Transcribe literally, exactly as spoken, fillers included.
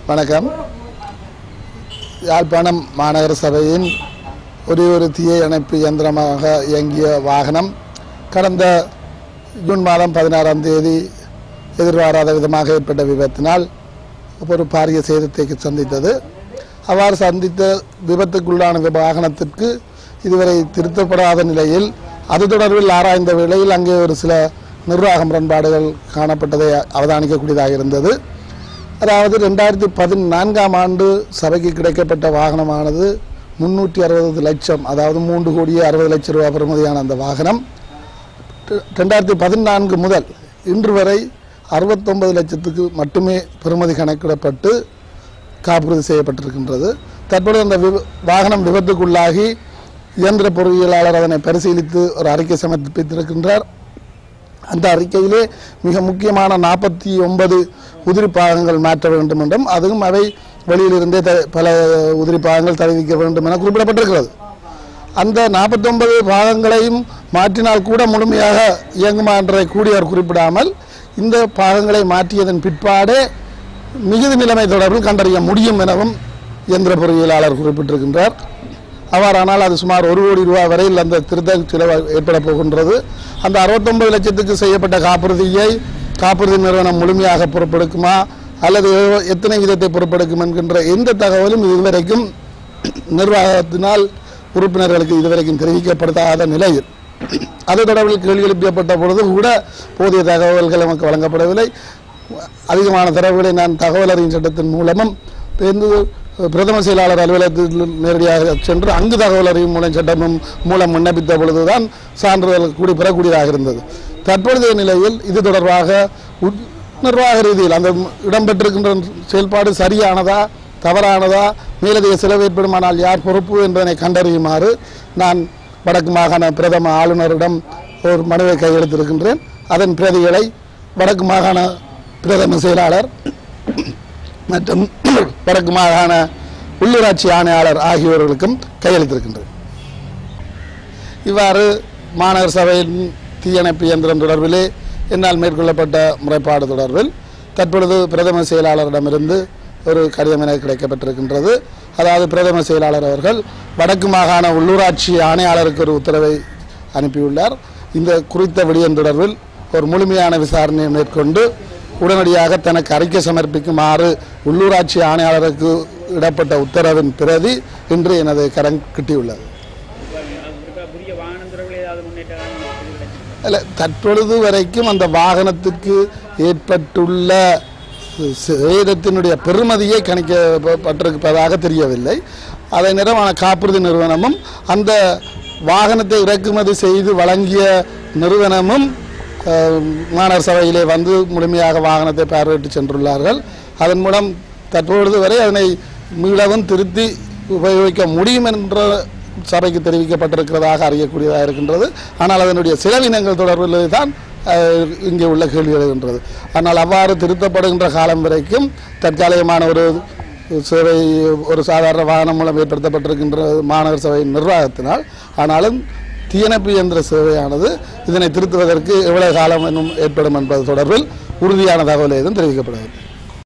வணக்கம். யாழ்ப்பாணம் மாநகர சபையின் ஒரே ஒரு தீயணைப்பு இயந்திரமாக இயங்கிய வாகனம் கடந்த ஜூன் மாதம் பதினாறாம் தேதி எதிர்பாராத விதமாக ஏற்பட்ட விபத்தினால் ஒரு பாரிய சேதத்தை சந்தித்தது. அவ்வாறு சந்தித்த விபத்துக்குள்ளான வாகனத்திற்கு இதுவரை திருத்தப்படாத நிலையில் அது தொடர்பில் ஆராய்ந்த வேளையில் அங்கே ஒரு சில நிர்வாக முரண்பாடுகள் காணப்பட்டதை அவதானிக்கக்கூடியதாக இருந்தது. அதாவது ரெண்டாயிரத்தி பதினான்காம் ஆண்டு சபைக்கு கிடைக்கப்பட்ட வாகனமானது முன்னூற்றி அறுபது லட்சம் அதாவது மூன்று கோடியே அறுபது லட்சம் ரூபாய் பெறுமதியான அந்த வாகனம் ரெண்டாயிரத்தி பதினான்கு முதல் இன்று வரை அறுபத்தொன்பது லட்சத்துக்கு மட்டுமே பெறுமதி கணக்கிடப்பட்டு காப்புறுதி செய்யப்பட்டிருக்கின்றது. தற்பொழுது அந்த வி வாகனம் விபத்துக்குள்ளாகி இயந்திர பொறியியலாளர் அதனை பரிசீலித்து ஒரு அறிக்கை சமர்ப்பித்திருக்கின்றார். அந்த அறிக்கையிலே மிக முக்கியமான நாற்பத்தி ஒன்பது உதிரி பாகங்கள் மாற்ற வேண்டும் என்றும் அதுவும் அவை வெளியிலிருந்தே த பல உதிரி பாகங்கள் தெரிவிக்க வேண்டும் என குறிப்பிடப்பட்டிருக்கிறது. அந்த நாற்பத்தி ஒன்பது பாகங்களையும் மாற்றினால் கூட முழுமையாக இயங்குமா என்றதை கூடி அவர் குறிப்பிடாமல் இந்த பாகங்களை மாற்றியதன் பிற்பாடே மிகுதி நிலைமை தொடர்பில் கண்டறிய முடியும் எனவும் இயந்திர பொறியியலாளர் குறிப்பிட்டிருக்கின்றார். அவ்வாறானால் அது சுமார் ஒரு கோடி ரூபாய் வரையில் அந்த திருத்த செலவு ஏற்பட போகின்றது. அந்த அறுபத்தொன்பது லட்சத்துக்கு செய்யப்பட்ட காப்புறுதியை காப்புறுதி நிறுவனம் முழுமையாக பொறுப்பெடுக்குமா அல்லது எத்தனை விதத்தை பொறுப்பெடுக்கும் என்கின்ற எந்த தகவலும் இதுவரைக்கும் நிர்வாகத்தினால் உறுப்பினர்களுக்கு இதுவரைக்கும் தெரிவிக்கப்படாத நிலையில் அது தொடர்பில் கேள்வி எழுப்பப்பட்ட பொழுது கூட போதிய தகவல்கள் நமக்கு வழங்கப்படவில்லை. அதிகமான தரவுகளை நான் தகவல் அறியும் சட்டத்தின் மூலமும் பிரதம செயலாளர் அலுவலகத்தில் நேரடியாக சென்று அங்கு தகவல் அறியும் மூலம் சட்டமும் மூலம் விண்ணப்பித்த பொழுதுதான் சான்றிதழ் கூடி பெறக்கூடியதாக இருந்தது. தற்பொழுதைய நிலையில் இது தொடர்பாக நிர்வாக ரீதியில் அந்த இடம்பெற்றிருக்கின்ற செயல்பாடு சரியானதா தவறானதா மேலதிக செலவு ஏற்படுமானால் யார் பொறுப்பு என்பதனை கண்டறியுமாறு நான் வடக்கு மாகாண பிரதம ஆளுநரிடம் ஒரு மனுவை கையெழுத்திருக்கின்றேன். அதன் பிரதிகளை வடக்கு மாகாண பிரதம செயலாளர் மற்றும் வடக்கு மாகாண உள்ளூராட்சி ஆணையாளர் ஆகியோர்களுக்கும் கையளித்திருக்கின்றது. இவ்வாறு மாநகர சபையின் தீயணைப்பு இயந்திரம் தொடர்பிலே என்னால் மேற்கொள்ளப்பட்ட முறைப்பாடு தொடர்பில் தற்பொழுது பிரதம செயலாளரிடமிருந்து ஒரு கடிதம் என கிடைக்கப்பட்டிருக்கின்றது. அதாவது பிரதம செயலாளர் அவர்கள் வடக்கு மாகாண உள்ளூராட்சி ஆணையாளருக்கு ஒரு உத்தரவை அனுப்பியுள்ளார். இந்த குறித்த விடயம் தொடர்பில் ஒரு முழுமையான விசாரணையை மேற்கொண்டு உடனடியாக தனக்கு அறிக்கை சமர்ப்பிக்குமாறு உள்ளூராட்சி ஆணையாளருக்கு இடப்பட்ட உத்தரவின் பிரதி இன்று எனது கரம் கிட்டியுள்ளது. இல்லை, தற்பொழுது வரைக்கும் அந்த வாகனத்துக்கு ஏற்பட்டுள்ள சேதத்தினுடைய பெறுமதியை கணிக்கப்பட்டிருப்பதாக தெரியவில்லை. அதை நிறுவன காப்புறுதி நிறுவனமும் அந்த வாகனத்தை இறக்குமதி செய்து வழங்கிய நிறுவனமும் மாநகர சபையிலே வந்து முழுமையாக வாகனத்தை பார்வையிட்டு சென்றுள்ளார்கள். அதன் மூலம் தற்பொழுது வரை அதனை மீளவும் திருத்தி உபயோகிக்க முடியும் என்ற சபைக்கு தெரிவிக்கப்பட்டிருக்கிறதாக அறியக்கூடியதாக இருக்கின்றது. ஆனால் அதனுடைய செலவினங்கள் தொடர்பில் தான் இங்கே உள்ள கேள்வி எழுகின்றது. ஆனால் அவ்வாறு திருத்தப்படுகின்ற காலம் வரைக்கும் தற்காலிகமான ஒரு சேவை ஒரு சாதாரண வாகனம் மூலம் ஏற்படுத்தப்பட்டிருக்கின்ற மாநகர சபை நிர்வாகத்தினால் ஆனாலும் தீயணைப்பு இயந்திர சேவையானது இதனை திருத்துவதற்கு எவ்வளவு காலம் ஏற்படும் என்பது தொடர்பில் உறுதியான தகவல் எதுவும் தெரிவிக்கப்படவில்லை.